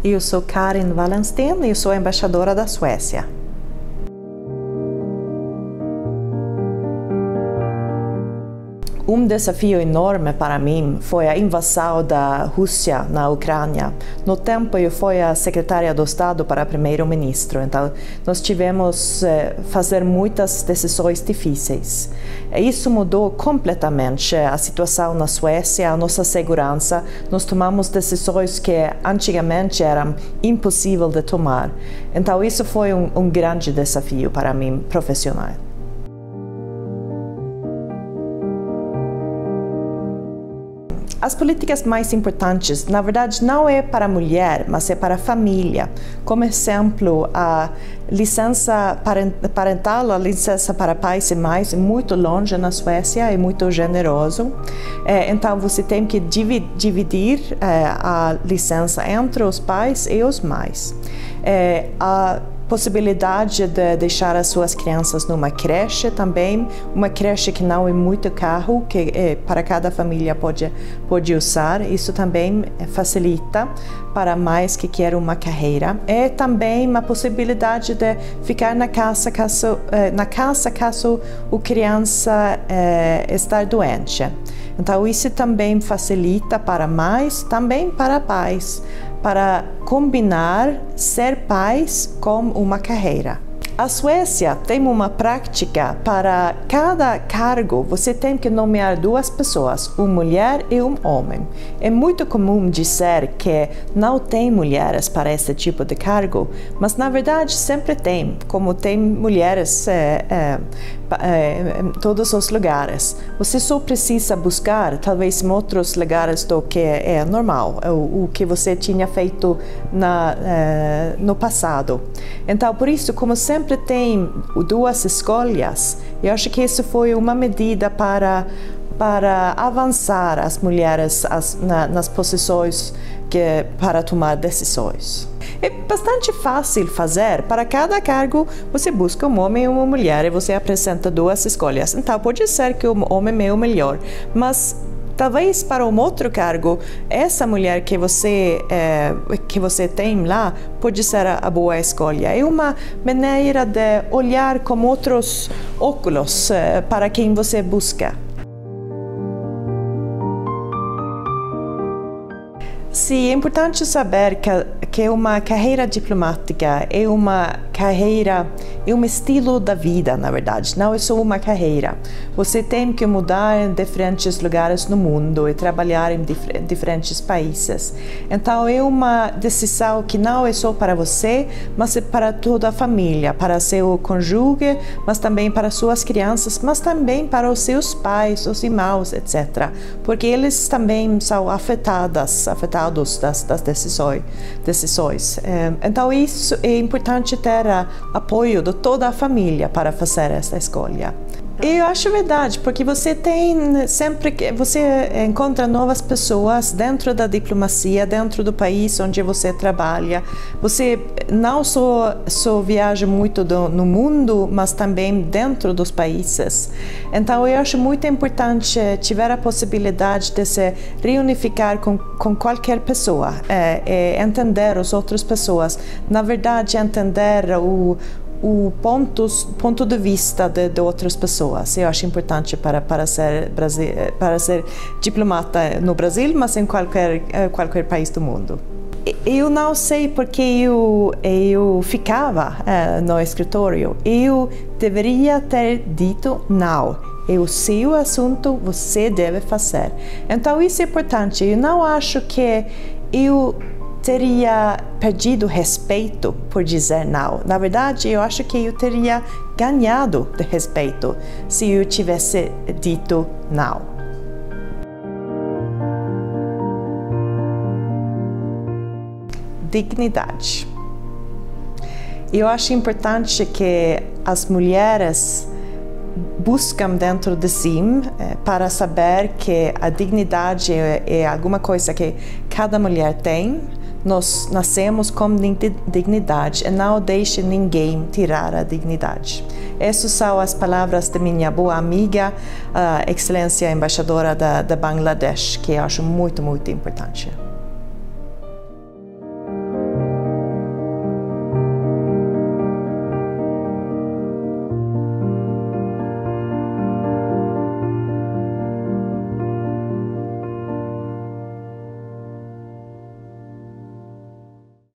Eu sou Karin Wallensten e eu sou embaixadora da Suécia. Desafio enorme para mim foi a invasão da Rússia na Ucrânia. No tempo eu fui a secretária do Estado para primeiro-ministro, então nós tivemos fazer muitas decisões difíceis. Isso mudou completamente a situação na Suécia, a nossa segurança. Nós tomamos decisões que antigamente eram impossíveis de tomar. Então isso foi um grande desafio para mim profissional. As políticas mais importantes, na verdade, não é para a mulher, mas é para a família. Como exemplo, a licença parental, a licença para pais e mães é muito longe na Suécia, é muito generoso. Então, você tem que dividir a licença entre os pais e os mães. A possibilidade de deixar as suas crianças numa creche também, uma creche que não é muito caro, que para cada família pode usar. Isso também facilita para mães que querem uma carreira. É também uma possibilidade de ficar na casa caso a criança está doente. Então isso também facilita para mães, também para pais, para combinar ser pais com uma carreira. A Suécia tem uma prática para cada cargo, você tem que nomear duas pessoas, uma mulher e um homem. É muito comum dizer que não tem mulheres para esse tipo de cargo, mas na verdade sempre tem, como tem mulheres em todos os lugares. Você só precisa buscar, talvez em outros lugares do que é normal, o que você tinha feito no passado. Então, por isso, como sempre tem duas escolhas, eu acho que isso foi uma medida para avançar as mulheres nas posições para tomar decisões. É bastante fácil fazer. Para cada cargo, você busca um homem e uma mulher e você apresenta duas escolhas. Então, pode ser que o homem é o melhor, mas talvez para um outro cargo, essa mulher que você tem lá pode ser a boa escolha. É uma maneira de olhar com outros óculos para quem você busca. Sim, é importante saber que uma carreira diplomática é um estilo da vida, na verdade, não é só uma carreira. Você tem que mudar em diferentes lugares no mundo e trabalhar em diferentes países. Então, é uma decisão que não é só para você, mas é para toda a família, para seu cônjuge, mas também para suas crianças, mas também para os seus pais, os irmãos, etc. Porque eles também são afetados das decisões. Então, isso é importante ter apoio de toda a família para fazer essa escolha. Eu acho verdade, porque você encontra novas pessoas dentro da diplomacia, dentro do país onde você trabalha. Você não só viaja muito no mundo, mas também dentro dos países. Então, eu acho muito importante tiver a possibilidade de se reunificar com qualquer pessoa, entender as outras pessoas, na verdade, entender o ponto de vista de outras pessoas. Eu acho importante para ser diplomata no Brasil, mas em qualquer país do mundo. Eu não sei porque eu ficava no escritório. Eu deveria ter dito não. É o seu assunto, você deve fazer. Então isso é importante. Eu não acho que eu teria perdido respeito por dizer não. Na verdade, eu acho que eu teria ganhado de respeito se eu tivesse dito não. Dignidade. Eu acho importante que as mulheres buscam dentro de si para saber que a dignidade é alguma coisa que cada mulher tem. Nós nascemos com dignidade e não deixe ninguém tirar a dignidade. Essas são as palavras de minha boa amiga, a Excelência Embaixadora da Bangladesh, que eu acho muito, muito importante.